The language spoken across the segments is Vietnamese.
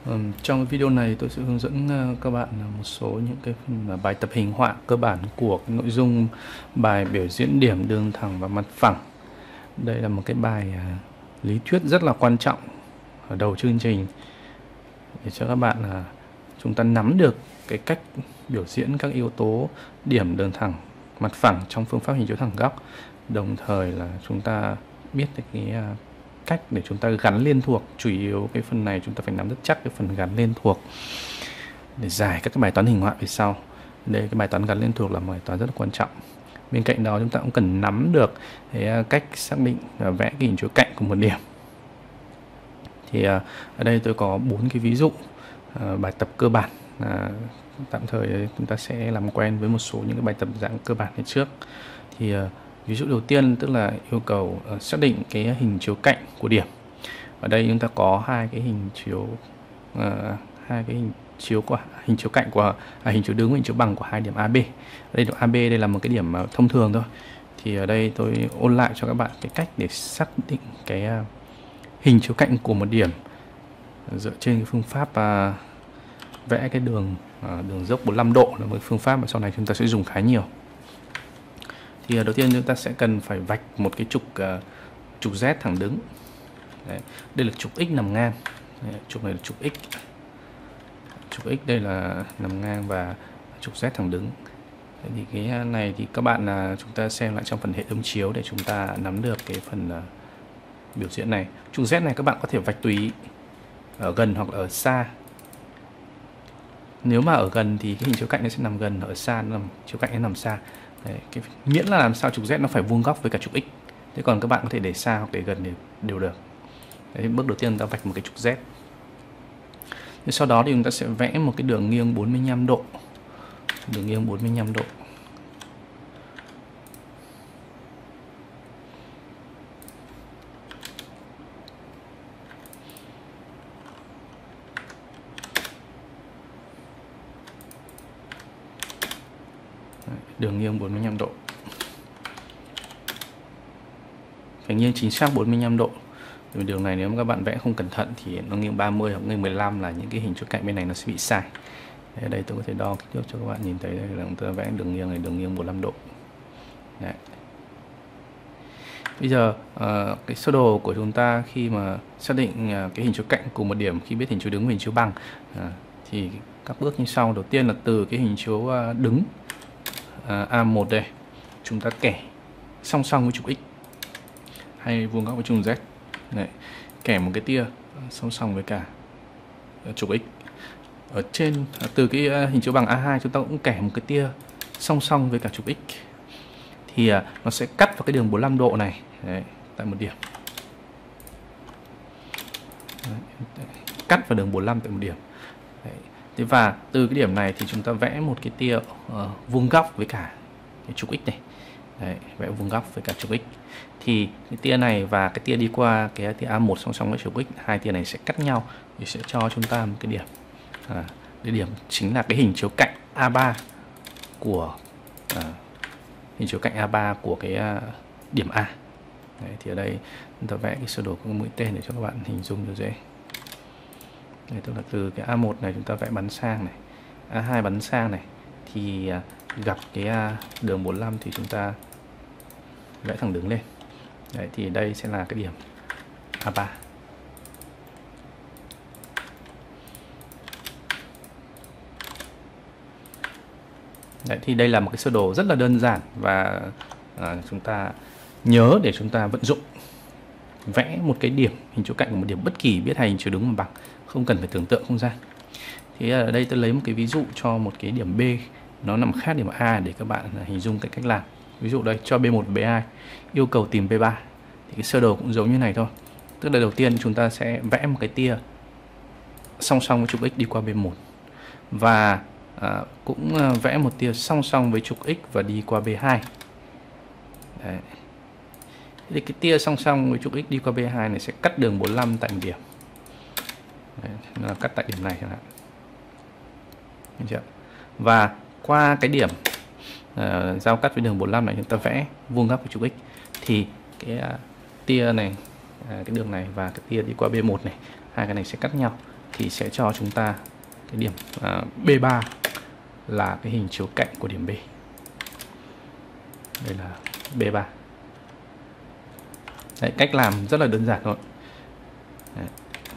Trong video này tôi sẽ hướng dẫn các bạn một số những cái phần bài tập hình họa cơ bản của cái nội dung bài biểu diễn điểm đường thẳng và mặt phẳng. Đây là một cái bài lý thuyết rất là quan trọng ở đầu chương trình để cho các bạn chúng ta nắm được cái cách biểu diễn các yếu tố điểm đường thẳng mặt phẳng trong phương pháp hình chiếu thẳng góc, đồng thời là chúng ta biết được cái cách để chúng ta gắn liên thuộc. Chủ yếu cái phần này chúng ta phải nắm rất chắc cái phần gắn liên thuộc để giải các cái bài toán hình họa về sau. Đây, cái bài toán gắn liên thuộc là một bài toán rất là quan trọng. Bên cạnh đó chúng ta cũng cần nắm được cái cách xác định và vẽ cái hình chiếu cạnh của một điểm. Thì ở đây tôi có 4 cái ví dụ bài tập cơ bản. Tạm thời chúng ta sẽ làm quen với một số những cái bài tập dạng cơ bản này trước. Thì ví dụ đầu tiên tức là yêu cầu xác định cái hình chiếu cạnh của điểm. Ở đây chúng ta có hai cái hình chiếu hình chiếu cạnh của hình chiếu đứng và hình chiếu bằng của hai điểm AB. Đây điểm AB đây là một cái điểm thông thường thôi. Thì ở đây tôi ôn lại cho các bạn cái cách để xác định cái hình chiếu cạnh của một điểm dựa trên cái phương pháp vẽ cái đường dốc 45 độ, là một phương pháp mà sau này chúng ta sẽ dùng khá nhiều. Thì đầu tiên chúng ta sẽ cần phải vạch một cái trục Z thẳng đứng. Đấy, đây là trục X nằm ngang. Đấy, trục này là trục X. Trục X đây là nằm ngang và trục Z thẳng đứng. Đấy, thì cái này thì các bạn chúng ta xem lại trong phần hệ thống chiếu để chúng ta nắm được cái phần biểu diễn này. Trục Z này các bạn có thể vạch tùy ở gần hoặc là ở xa. Nếu mà ở gần thì cái hình chiếu cạnh nó sẽ nằm gần, ở xa nó nằm chiếu cạnh nó nằm xa. Đấy, miễn là làm sao trục Z nó phải vuông góc với cả trục X. Thế còn các bạn có thể để xa hoặc để gần đều được. Đấy, bước đầu tiên chúng ta vạch một cái trục Z. Thế sau đó thì chúng ta sẽ vẽ một cái đường nghiêng 45 độ. Đường nghiêng 45 độ. Đường nghiêng 45 độ. Phải nghiêng chính xác 45 độ. Vì đường này nếu mà các bạn vẽ không cẩn thận thì nó nghiêng 30 hoặc nghiêng 15 là những cái hình chiếu cạnh bên này nó sẽ bị sai. Ở đây tôi có thể đo kích thước cho các bạn nhìn thấy, đây là chúng ta vẽ đường nghiêng này, đường nghiêng 45 độ. Đấy. Bây giờ cái sơ đồ của chúng ta khi mà xác định cái hình chiếu cạnh của một điểm, khi biết hình chiếu đứng và hình chiếu bằng thì các bước như sau. Đầu tiên là từ cái hình chiếu đứng A1 đây, chúng ta kẻ song song với trục X hay vuông góc với trục Z. Đấy, kẻ một cái tia song song với cả trục X. Ở trên từ cái hình chiếu bằng A2 chúng ta cũng kẻ một cái tia song song với cả trục X. Thì nó sẽ cắt vào cái đường 45 độ này. Đấy, tại một điểm. Đấy, cắt vào đường 45 tại một điểm. Đấy. Thế và từ cái điểm này thì chúng ta vẽ một cái tia vuông góc với cả cái trục X này. Đấy, vẽ vuông góc với cả trục X. Thì cái tia này và cái tia đi qua cái tia A1 song song với trục X, hai tia này sẽ cắt nhau thì sẽ cho chúng ta một cái điểm. Cái điểm chính là cái hình chiếu cạnh A3 của hình chiếu cạnh A3 của cái điểm A. Đấy, thì ở đây chúng ta vẽ cái sơ đồ của mũi tên để cho các bạn hình dung được dễ. Đây, tức là từ cái A1 này chúng ta vẽ bắn sang này, A2 bắn sang này, thì gặp cái đường 45 thì chúng ta vẽ thẳng đứng lên. Đấy, thì đây sẽ là cái điểm A3. Đấy, thì đây là một cái sơ đồ rất là đơn giản và chúng ta nhớ để chúng ta vận dụng. Vẽ một cái điểm hình chiếu cạnh của một điểm bất kỳ, biết hai hình chiếu đứng và bằng, không cần phải tưởng tượng không gian. Thì ở đây tôi lấy một cái ví dụ cho một cái điểm B nó nằm khác điểm A để các bạn hình dung cái cách làm. Ví dụ đây cho B1 và B2 yêu cầu tìm B3 thì cái sơ đồ cũng giống như này thôi. Tức là đầu tiên chúng ta sẽ vẽ một cái tia song song với trục X đi qua B1 và cũng vẽ một tia song song với trục X và đi qua B2. Đấy. Thì cái tia song song với trục X đi qua B2 này sẽ cắt đường 45 tại một điểm. Đấy, nó là cắt tại điểm này chẳng hạn. Được chưa? Và qua cái điểm giao cắt với đường 45 này chúng ta vẽ vuông góc với trục X thì cái tia này, cái đường này và cái tia đi qua B1 này, hai cái này sẽ cắt nhau. thì sẽ cho chúng ta cái điểm B3 là cái hình chiếu cạnh của điểm B. Đây là B3. Đấy, cách làm rất là đơn giản thôi. Đấy.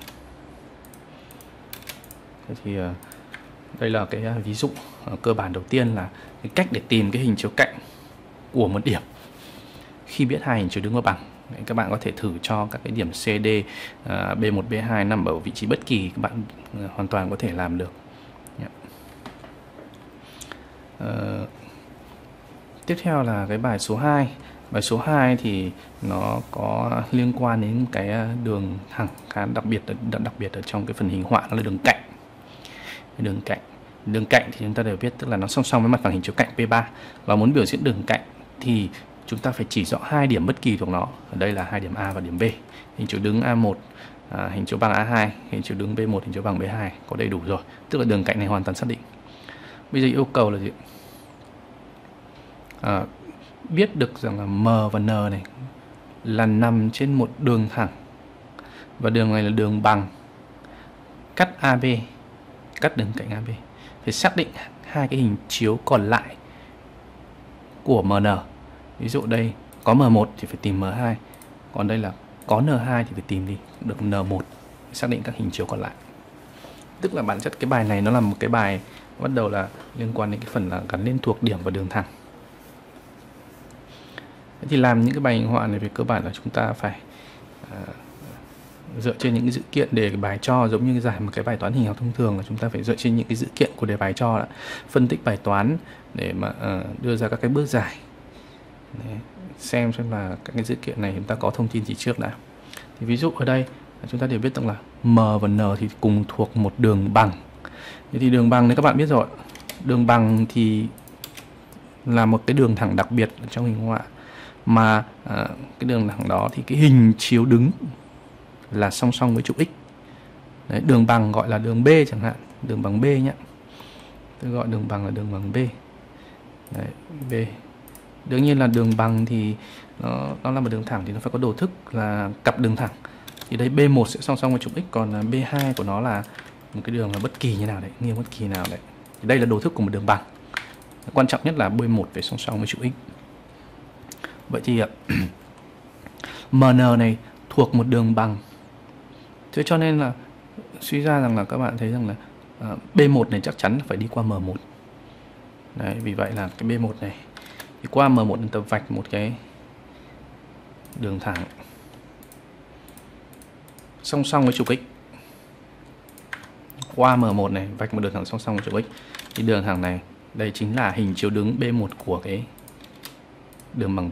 Thế thì đây là cái ví dụ cơ bản đầu tiên là cái cách để tìm cái hình chiếu cạnh của một điểm khi biết hai hình chiếu đứng và bằng. Đấy, các bạn có thể thử cho các cái điểm CD, B1, B2 nằm ở vị trí bất kỳ, các bạn hoàn toàn có thể làm được. Tiếp theo là cái bài số 2. Bài số 2 thì nó có liên quan đến cái đường thẳng khá đặc biệt ở trong cái phần hình họa, đó là đường cạnh. Đường cạnh thì chúng ta đều biết, tức là nó song song với mặt phẳng hình chiếu cạnh P3, và muốn biểu diễn đường cạnh thì chúng ta phải chỉ rõ hai điểm bất kỳ thuộc nó. Ở đây là hai điểm A và điểm B. Hình chiếu đứng A1, hình chiếu bằng A2, hình chiếu đứng B1, hình chiếu bằng B2 có đầy đủ rồi, tức là đường cạnh này hoàn toàn xác định. Bây giờ yêu cầu là gì? Biết được rằng là M và N này là nằm trên một đường thẳng, và đường này là đường bằng cắt AB, cắt đường cạnh AB. Phải xác định hai cái hình chiếu còn lại của MN. Ví dụ đây có M1 thì phải tìm M2, còn đây là có N2 thì phải tìm đi được N1, xác định các hình chiếu còn lại. Tức là bản chất cái bài này nó là một cái bài bắt đầu là liên quan đến cái phần là gắn liên thuộc điểm và đường thẳng. Thế thì làm những cái bài hình họa này về cơ bản là chúng ta phải dựa trên những cái dữ kiện đề bài cho, giống như giải một cái bài toán hình học thông thường là chúng ta phải dựa trên những cái dữ kiện của đề bài cho, phân tích bài toán để mà đưa ra các cái bước giải. Đấy, xem là các cái dữ kiện này chúng ta có thông tin gì trước đã. Thì ví dụ ở đây chúng ta đều biết rằng là M và N thì cùng thuộc một đường bằng. Thế thì đường bằng này các bạn biết rồi, đường bằng thì là một cái đường thẳng đặc biệt trong hình họa, mà cái đường thẳng đó thì cái hình chiếu đứng là song song với trục X. Đấy, đường bằng gọi là đường B chẳng hạn, đường bằng B nhé. Tôi gọi đường bằng là đường bằng B. Đấy, B. Đương nhiên là đường bằng thì nó là một đường thẳng thì nó phải có đồ thức là cặp đường thẳng. Thì đây B1 sẽ song song với trục X, còn B2 của nó là một cái đường là bất kỳ như nào đấy, nghiêng bất kỳ nào đấy. Thì đây là đồ thức của một đường bằng. Quan trọng nhất là B1 phải song song với trục X. Vậy thì MN này thuộc một đường bằng. Thế cho nên là suy ra rằng là các bạn thấy rằng là B1 này chắc chắn là phải đi qua M1. Đấy, vì vậy là cái B1 này thì qua M1 chúng ta vạch một cái đường thẳng song song với trục X. Qua M1 này vạch một đường thẳng song song với trục X. Thì đường thẳng này đây chính là hình chiếu đứng B1 của cái đường bằng B.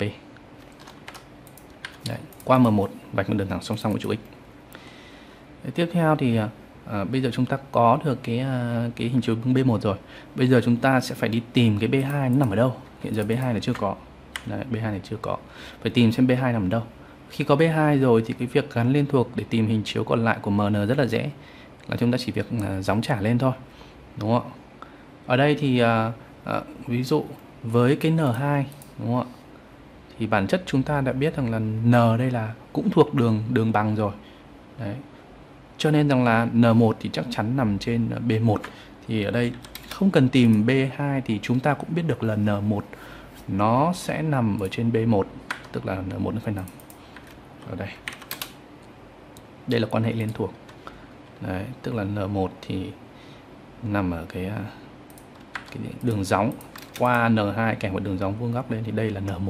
Đấy, qua M1 vạch một đường thẳng song song với trục X. Đấy, tiếp theo thì bây giờ chúng ta có được cái hình chiếu đứng B1 rồi. Bây giờ chúng ta sẽ phải đi tìm cái B2 nó nằm ở đâu. Hiện giờ B2 này chưa có. Đấy, B2 này chưa có. Phải tìm xem B2 nằm ở đâu. Khi có B2 rồi thì cái việc gắn liên thuộc để tìm hình chiếu còn lại của MN rất là dễ. Là chúng ta chỉ việc gióng trả lên thôi. Đúng không ạ? Ở đây thì ví dụ với cái N2, đúng không ạ? Thì bản chất chúng ta đã biết rằng là N đây là cũng thuộc đường bằng rồi. Đấy. Cho nên rằng là N1 thì chắc chắn nằm trên B1. Thì ở đây không cần tìm B2 thì chúng ta cũng biết được là N1 nó sẽ nằm ở trên B1. Tức là N1 nó phải nằm ở đây. Đây là quan hệ liên thuộc. Đấy, tức là N1 thì nằm ở cái đường gióng qua N2 kèm một đường gióng vuông góc lên, thì đây là N1.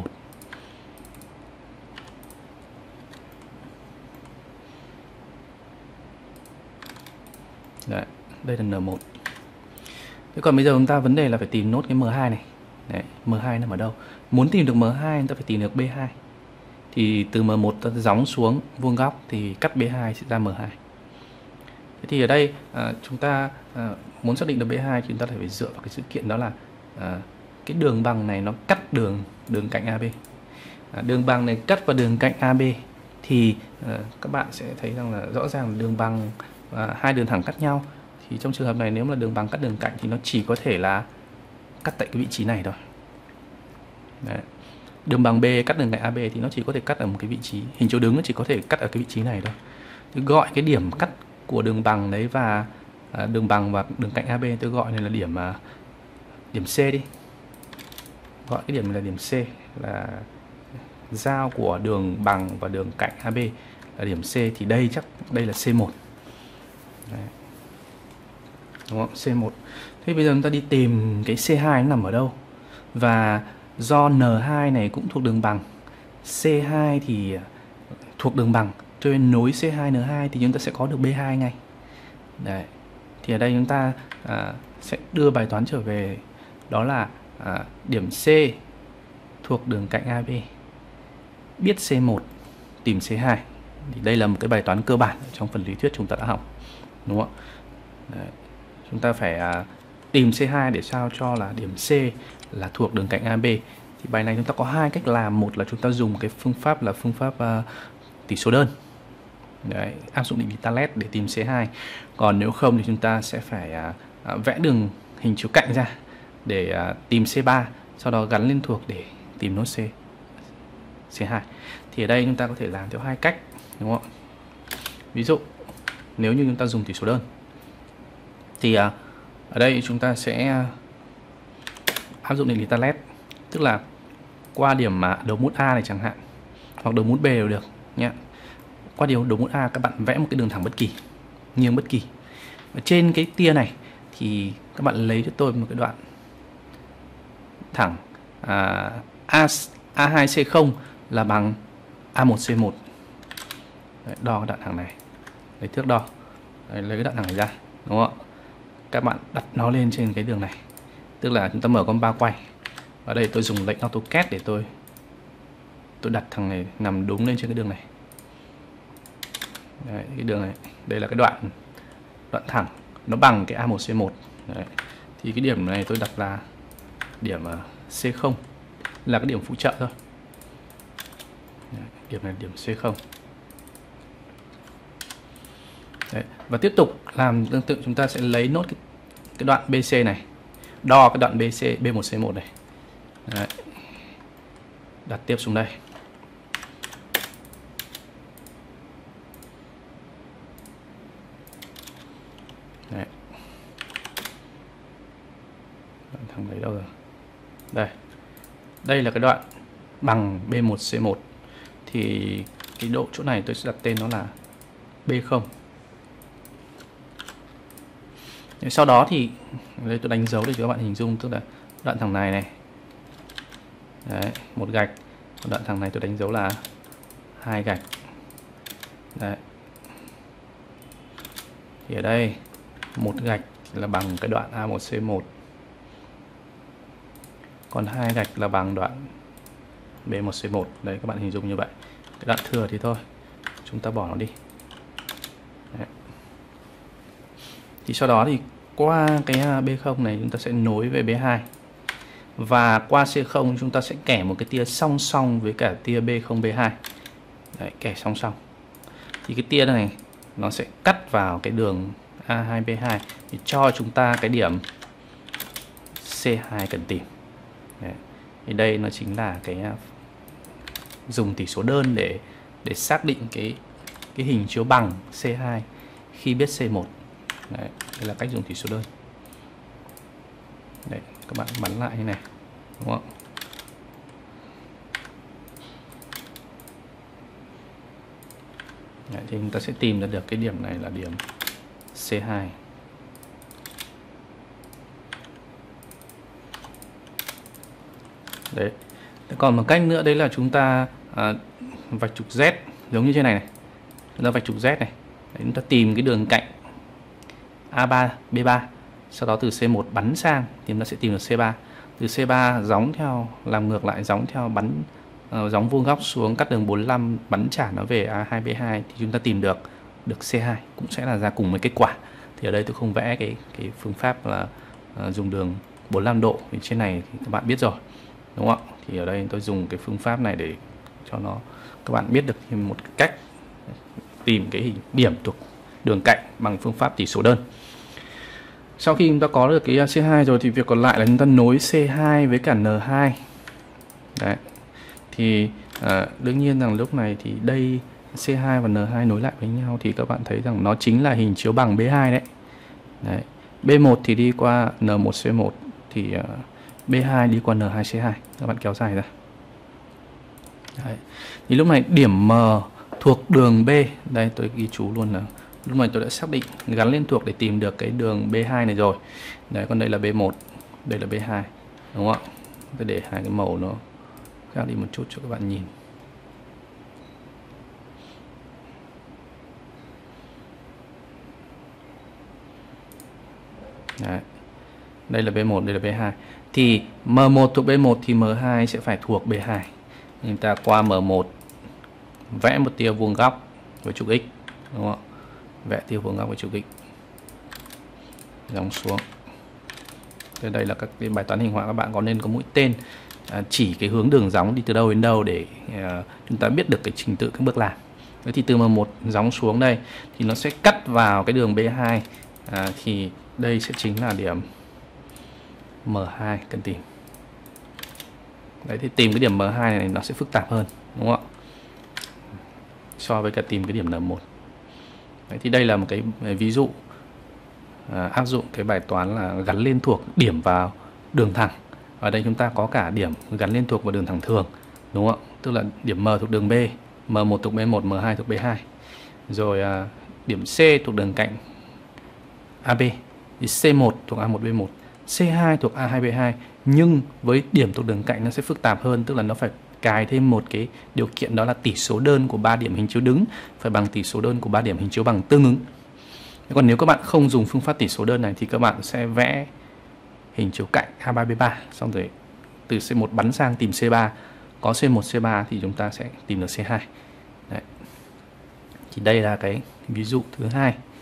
Đấy, đây là N1. Thế còn bây giờ chúng ta vấn đề là phải tìm nốt cái M2 này. Đấy, M2 nằm ở đâu? Muốn tìm được M2 chúng ta phải tìm được B2. Thì từ M1 ta gióng xuống vuông góc thì cắt B2 sẽ ra M2. Thế thì ở đây chúng ta muốn xác định được B2 thì chúng ta phải dựa vào cái sự kiện đó là cái đường bằng này nó cắt đường cạnh AB. Đường bằng này cắt vào đường cạnh AB thì các bạn sẽ thấy rằng là rõ ràng là đường bằng hai đường thẳng cắt nhau. Thì trong trường hợp này nếu mà đường bằng cắt đường cạnh thì nó chỉ có thể là cắt tại cái vị trí này thôi. Đấy. Đường bằng B cắt đường cạnh AB thì nó chỉ có thể cắt ở một cái vị trí, hình chiếu đứng nó chỉ có thể cắt ở cái vị trí này thôi. Thì gọi cái điểm cắt của đường bằng đấy, và đường bằng và đường cạnh AB tôi gọi này là điểm C đi. Gọi cái điểm này là điểm C, là giao của đường bằng và đường cạnh AB là điểm C, thì đây đây là C1. Đấy. Đúng không? C1. Thế bây giờ chúng ta đi tìm cái C2 nó nằm ở đâu. Và do N2 này cũng thuộc đường bằng, C2 thì thuộc đường bằng, cho nên nối C2 N2 thì chúng ta sẽ có được B2 ngay. Đấy. Thì ở đây chúng ta sẽ đưa bài toán trở về, đó là điểm C thuộc đường cạnh AB, biết C1, tìm C2. Thì đây là một cái bài toán cơ bản trong phần lý thuyết chúng ta đã học, đúng không ạ? Đấy. Chúng ta phải tìm C2 để sao cho là điểm C là thuộc đường cạnh AB. Thì bài này chúng ta có hai cách làm. Một là chúng ta dùng cái phương pháp là phương pháp tỷ số đơn. Đấy, áp dụng định lý Talet để tìm C2. Còn nếu không thì chúng ta sẽ phải vẽ đường hình chiếu cạnh ra để tìm C3, sau đó gắn lên thuộc để tìm nốt C2. Thì ở đây chúng ta có thể làm theo hai cách, đúng không? Ví dụ nếu như chúng ta dùng tỷ số đơn thì ở đây chúng ta sẽ áp dụng định lý Talet, tức là qua điểm đầu mút A này chẳng hạn, hoặc đầu mút B đều được nhé. Qua đầu mút A các bạn vẽ một cái đường thẳng bất kỳ, nghiêng bất kỳ. Ở trên cái tia này thì các bạn lấy cho tôi một cái đoạn thẳng A2C0 là bằng A1C1. Đấy, đo cái đoạn thẳng này, lấy thước đo. Đấy, lấy cái đoạn thẳng này ra, đúng không ạ? Các bạn đặt nó lên trên cái đường này, tức là chúng ta mở con ba quay. Ở đây tôi dùng lệnh AutoCAD để tôi đặt thằng này nằm đúng lên trên cái đường này. Đấy, cái đường này, đây là cái đoạn thẳng nó bằng cái A1C1. Đấy. Thì cái điểm này tôi đặt là điểm C0, là cái điểm phụ trợ thôi. Đấy, điểm này là điểm C0. Đấy. Và tiếp tục làm tương tự, chúng ta sẽ lấy nốt cái đoạn BC này, đo cái đoạn BC B1C1 này. Đấy. Đặt tiếp xuống đây. Đấy. Thằng đấy đâu rồi? Đây. Đây là cái đoạn bằng B1C1. Thì cái độ chỗ này tôi sẽ đặt tên nó là B0. Sau đó thì đây tôi đánh dấu để cho các bạn hình dung, tức là đoạn thẳng này này. Đấy, một gạch. Đoạn thẳng này tôi đánh dấu là 2 gạch. Đấy. Thì ở đây một gạch là bằng cái đoạn A1C1. Còn 2 gạch là bằng đoạn B1C1. Đấy, các bạn hình dung như vậy. Cái đoạn thừa thì thôi, chúng ta bỏ nó đi. Đấy. Thì sau đó thì qua cái B0 này chúng ta sẽ nối về B2. Và qua C0 chúng ta sẽ kẻ một cái tia song song với cả tia B0 B2. Đấy, kẻ song song. Thì cái tia này nó sẽ cắt vào cái đường A2 B2 thì cho chúng ta cái điểm C2 cần tìm. Đấy. Thì đây nó chính là cái dùng tỷ số đơn để xác định cái hình chiếu bằng C2 khi biết C1. Đấy, đây là cách dùng tỷ số đơn. Đấy, các bạn bắn lại như này, đúng không? Đấy, thì chúng ta sẽ tìm ra được cái điểm này là điểm C2. Đấy. Còn một cách nữa đấy là chúng ta vạch trục Z giống như trên này này. Chúng ta vạch trục Z này. Đấy, chúng ta tìm cái đường cạnh A3, B3. Sau đó từ C1 bắn sang thì chúng ta sẽ tìm được C3. Từ C3 gióng theo, làm ngược lại, gióng theo bắn gióng vuông góc xuống cắt đường 45 bắn trả nó về A2, B2 thì chúng ta tìm được C2, cũng sẽ là ra cùng một kết quả. Thì ở đây tôi không vẽ cái phương pháp là dùng đường 45 độ, vì trên này thì các bạn biết rồi, đúng không ạ? Thì ở đây tôi dùng cái phương pháp này để cho các bạn biết được thêm một cách tìm cái điểm thuộc đường cạnh bằng phương pháp tỷ số đơn. Sau khi chúng ta có được cái C2 rồi thì việc còn lại là chúng ta nối C2 với cả N2. Đấy. Thì đương nhiên rằng lúc này thì đây C2 và N2 nối lại với nhau thì các bạn thấy rằng nó chính là hình chiếu bằng B2 đấy. Đấy. B1 thì đi qua N1C1 thì B2 đi qua N2C2. Các bạn kéo dài ra. Đấy. Thì lúc này điểm M thuộc đường B, đây tôi ghi chú luôn là lúc này tôi đã xác định gắn liên thuộc để tìm được cái đường B2 này rồi. Đấy, còn đây là B1, đây là B2, đúng không ạ? Tôi để hai cái màu nó khác đi một chút cho các bạn nhìn. Đấy. Đây là B1, đây là B2. Thì M1 thuộc B1 thì M2 sẽ phải thuộc B2. Chúng ta qua M1 vẽ một tia vuông góc với trục x, đúng không ạ? Vẽ tia vuông góc với trục x. Dòng xuống. Thế đây là các cái bài toán hình họa, các bạn có nên có mũi tên chỉ cái hướng đường gióng đi từ đâu đến đâu để chúng ta biết được cái trình tự các bước làm. Thế thì từ M1 gióng xuống đây thì nó sẽ cắt vào cái đường B2, thì đây sẽ chính là điểm M2 cần tìm. Đấy, thì tìm cái điểm M2 này nó sẽ phức tạp hơn, đúng không ạ? So với cả tìm cái điểm N1. Đấy, thì đây là một cái ví dụ áp dụng cái bài toán là gắn liên thuộc điểm vào đường thẳng. Ở đây chúng ta có cả điểm gắn liên thuộc vào đường thẳng thường, đúng không ạ? Tức là điểm M thuộc đường B, M1 thuộc B1, M2 thuộc B2. Rồi điểm C thuộc đường cạnh AB, thì C1 thuộc A1 B1, C2 thuộc A2 B2. Nhưng với điểm thuộc đường cạnh nó sẽ phức tạp hơn, tức là nó phải cài thêm một cái điều kiện, đó là tỷ số đơn của 3 điểm hình chiếu đứng phải bằng tỷ số đơn của 3 điểm hình chiếu bằng tương ứng. Còn nếu các bạn không dùng phương pháp tỷ số đơn này thì các bạn sẽ vẽ hình chiếu cạnh A3 B3, xong rồi từ C1 bắn sang tìm C3, có C1 C3 thì chúng ta sẽ tìm được C2. Đấy. Thì đây là cái ví dụ thứ hai.